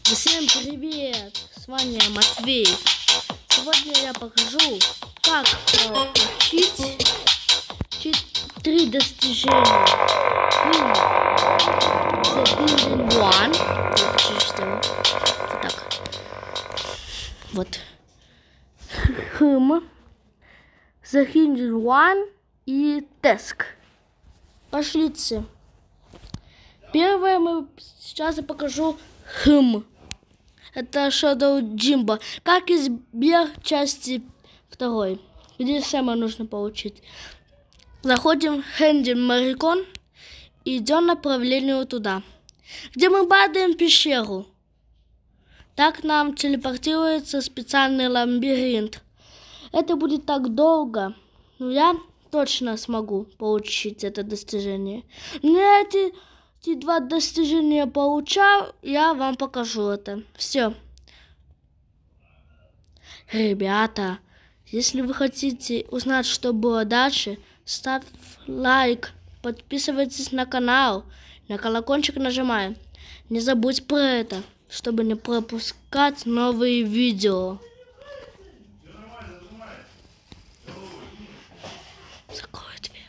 Всем привет! С вами Матвей. Сегодня я покажу, как получить 3 достижения. The Hidden One. Вот так. Вот. The Hidden One и Task. Пошлите. Первое сейчас я покажу Это Shadow Jimbo. Как избежать части 2, где самое нужно получить. Заходим в Хендин Марикон и идем направлению туда, где мы падаем в пещеру. Так нам телепортируется специальный лабиринт. Это будет так долго, но я точно смогу получить это достижение. Но эти 2 достижения получал, я вам покажу это. Все. Ребята, если вы хотите узнать, что было дальше, ставьте лайк, подписывайтесь на канал, на колокольчик нажимаем. Не забудь про это, чтобы не пропускать новые видео. Закрой дверь.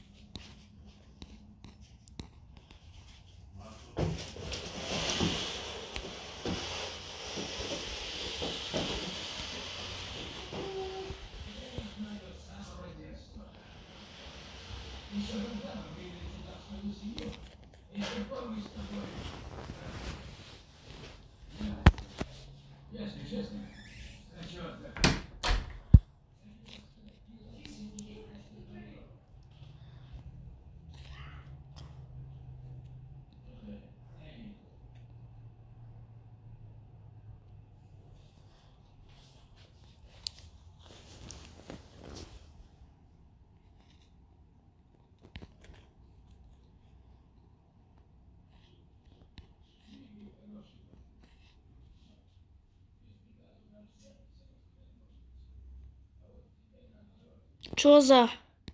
Чё за?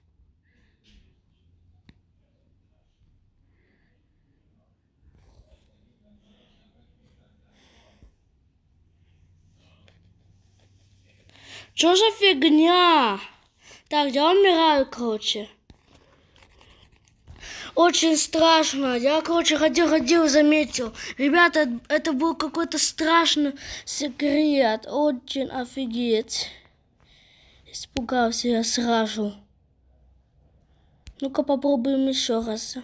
Чё за фигня? Так, я умираю, короче. Очень страшно. Я, короче, ходил, заметил. Ребята, это был какой-то страшный секрет. Очень офигеть. Испугался я сразу. Ну-ка попробуем еще раз.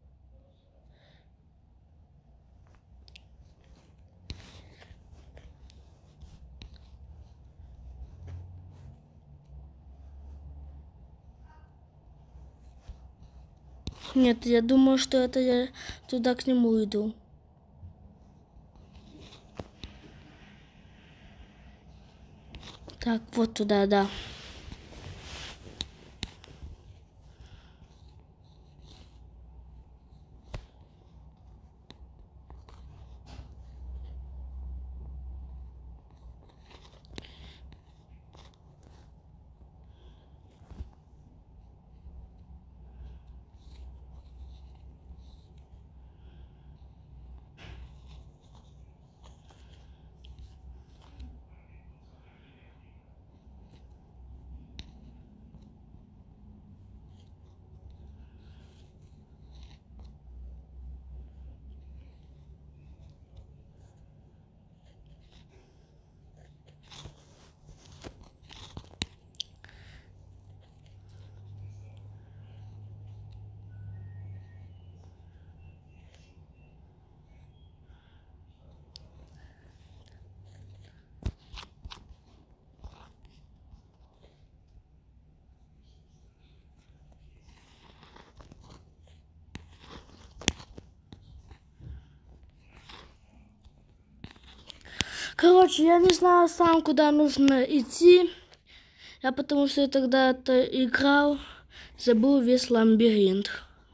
Нет, я думаю, что это я туда к нему иду. Так, вот туда, да. Короче, я не знаю сам, куда нужно идти. Я потому что я тогда-то играл, забыл весь лабиринт.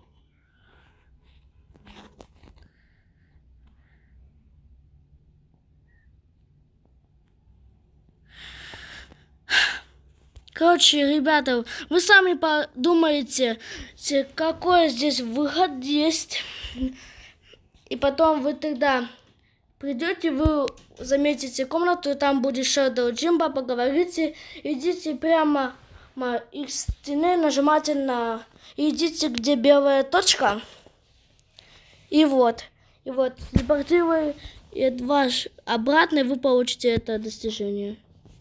Короче, ребята, вы сами подумаете, какой здесь выход есть. И потом вы тогда придете, вы заметите комнату, там будет Shadow Jimbo, поговорите, идите прямо из стены, нажимайте на... Идите, где белая точка, и вот телепортирует ваш обратно, и вы получите это достижение.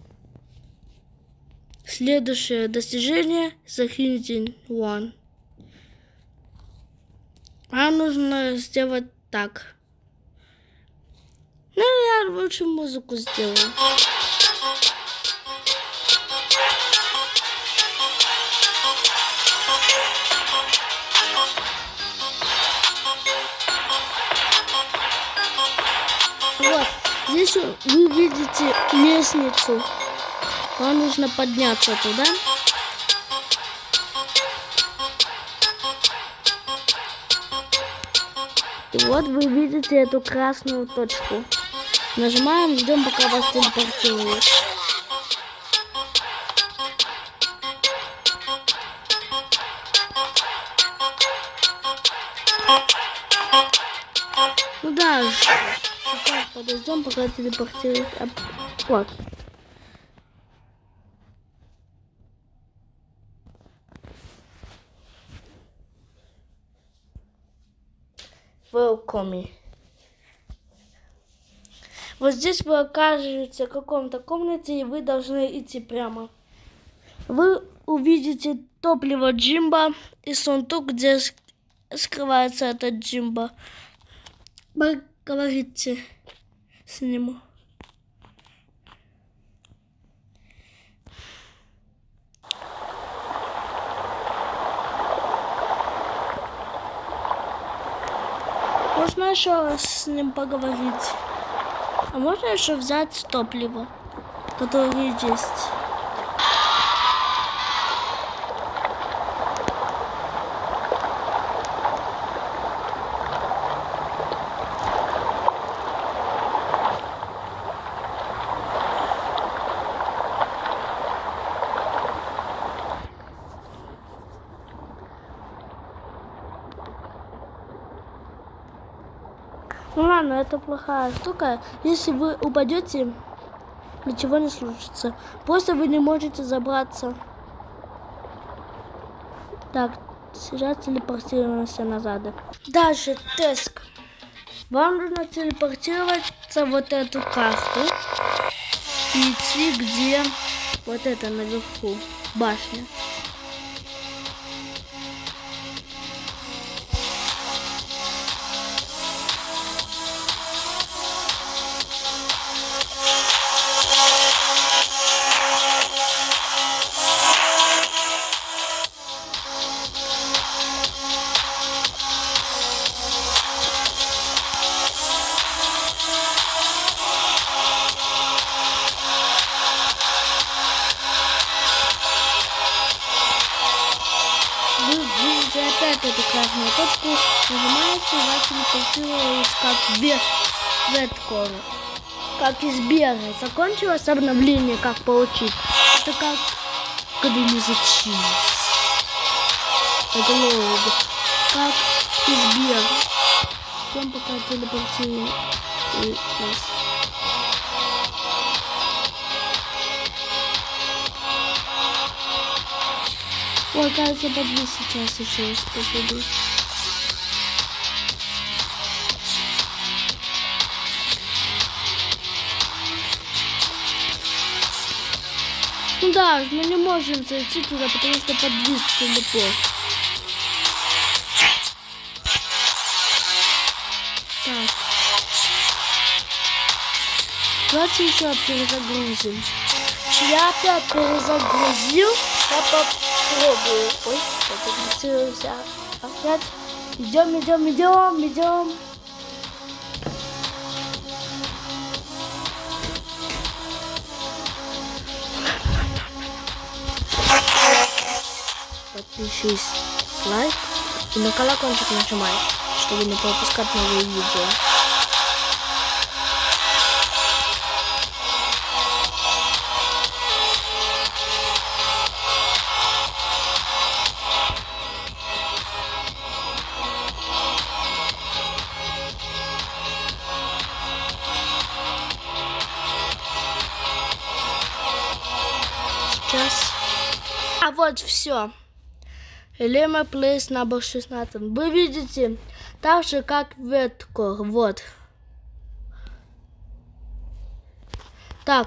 Следующее достижение Infinity One. А нужно сделать так. Ну, я лучше музыку сделаю. Вот, здесь вы видите лестницу. Вам нужно подняться туда. И вот вы видите эту красную точку. Нажимаем, ждем, пока вас телепортирует. Ну да, сейчас подождем, пока телепортирует. Вот. Welcome. Вот здесь вы окажетесь в каком-то комнате, и вы должны идти прямо. Вы увидите топливо Джимбо и сундук, где скрывается этот Джимбо. Поговорите с ним. Можно еще раз с ним поговорить. А можно еще взять топливо, которое есть. Ну ладно, это плохая штука. Если вы упадете, ничего не случится. Просто вы не можете забраться. Так, сейчас телепортируемся назад. Дальше тест. Вам нужно телепортироваться вот эту карту и идти где вот это наверху, башня. Вы видите опять эту красную точку, нажимаете, вас телепортирует как веткор, как из бега. Закончилось обновление, как получить. Это как когда не зачинилось. Это лого. Как из бега. Потом пока телепортирует нас. Ой, кажется, подвис сейчас еще раз попаду. Ну да, мы не можем зайти туда, потому что подвис телепорт. Так. Давайте еще перезагрузим. Я опять перезагрузил. Я попробую. Ой, перезагрузился. Опять. Идем. Подпишись, лайк и на колокольчик нажимай, чтобы не пропускать новые видео. Сейчас. А вот все. Элема Place number 16. Вы видите, так же как веткор. Вот. Так.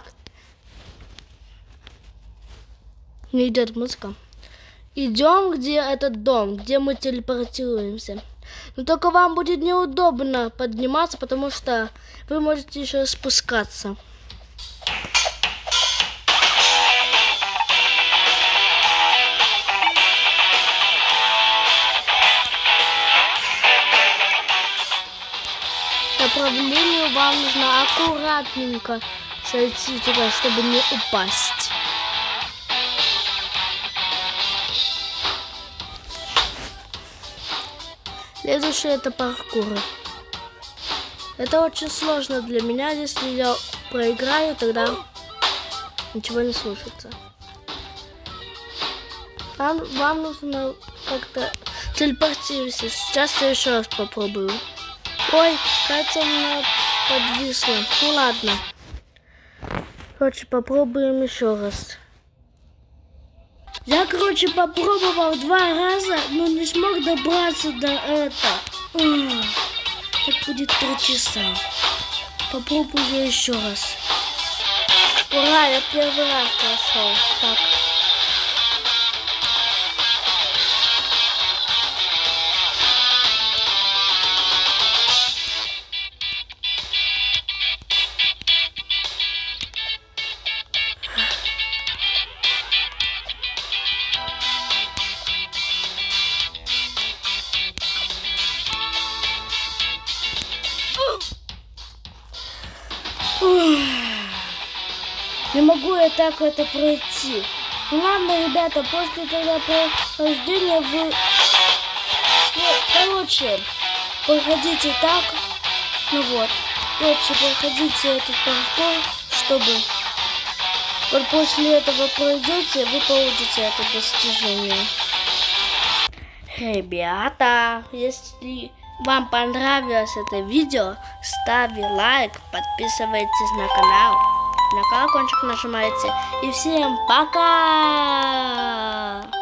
Не идет музыка. Идем, где этот дом, где мы телепортируемся. Но только вам будет неудобно подниматься, потому что вы можете еще спускаться. Направлению вам нужно аккуратненько сойти туда, чтобы не упасть. Следующее это паркур. Это очень сложно для меня. Если я проиграю, тогда ничего не слушается. Вам нужно как-то телепортироваться. Сейчас я еще раз попробую. Ой, кажется, у меня подвисло. Ну ладно. Короче, попробуем еще раз. Я, короче, попробовал 2 раза, но не смог добраться до этого. Так будет 3 часа. Попробую еще раз. Ура, я первый раз прошел. Так. Не могу я так это пройти. Ну ладно, ребята, после этого прохождения вы... короче, проходите так. Ну вот. Короче, проходите этот паркур, чтобы... Вот после этого пройдете, вы получите это достижение. Ребята, если вам понравилось это видео, ставьте лайк, подписывайтесь на канал, на колокольчик нажимайте. И всем пока!